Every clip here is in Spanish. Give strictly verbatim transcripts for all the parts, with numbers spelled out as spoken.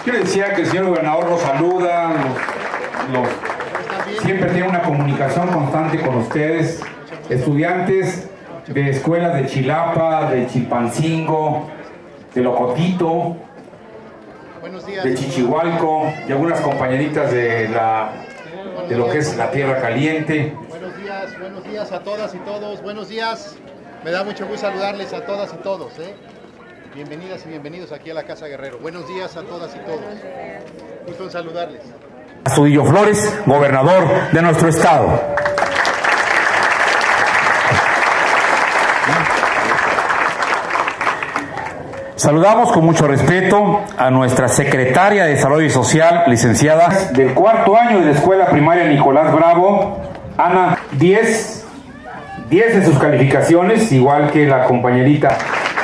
Yo le decía que el señor gobernador los saluda, los, los, siempre tiene una comunicación constante con ustedes, estudiantes de escuelas de Chilapa, de Chilpancingo, de Locotito, de Chichihualco y algunas compañeritas de, la, de lo que es la Tierra Caliente. Buenos días, buenos días a todas y todos, buenos días. Me da mucho gusto saludarles a todas y todos, ¿eh? Bienvenidas y bienvenidos aquí a la Casa Guerrero. Buenos días a todas y todos. Gusto en saludarles. Astudillo Flores, gobernador de nuestro estado. Saludamos con mucho respeto a nuestra secretaria de Desarrollo Social, licenciada del cuarto año de la Escuela Primaria Nicolás Bravo, Ana, diez, diez de sus calificaciones, igual que la compañerita.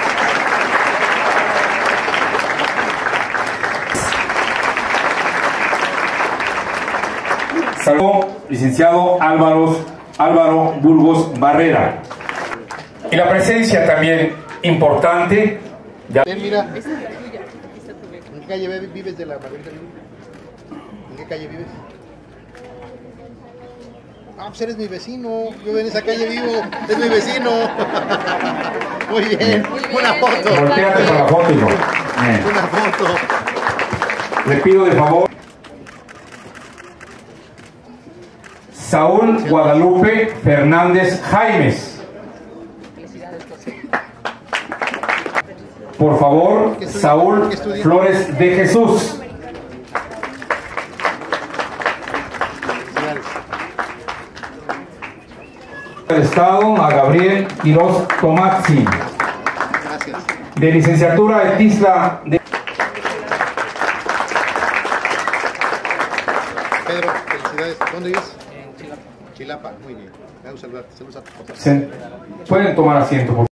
Saludos, licenciado Álvaro, Álvaro Burgos Barrera. Y la presencia también importante. Ya. Ven, mira. ¿En qué calle vives de la Margarita? ¿En qué calle vives? Ah, pues eres mi vecino. Yo en esa calle vivo. Es mi vecino. Muy bien. Una foto. Volteate para la foto, hijo. Una foto. Le pido de favor. Saúl Guadalupe Fernández Jaimes. Por favor, Saúl Flores de Jesús. Del Estado, a Gabriel Quiroz Tomazzi. De licenciatura de Tisla. De... Pedro, felicidades. ¿Dónde vives? En Chilapa. Chilapa, muy bien. Vamos a saludarte. Saludos a tu papá. Pueden tomar asiento, por favor.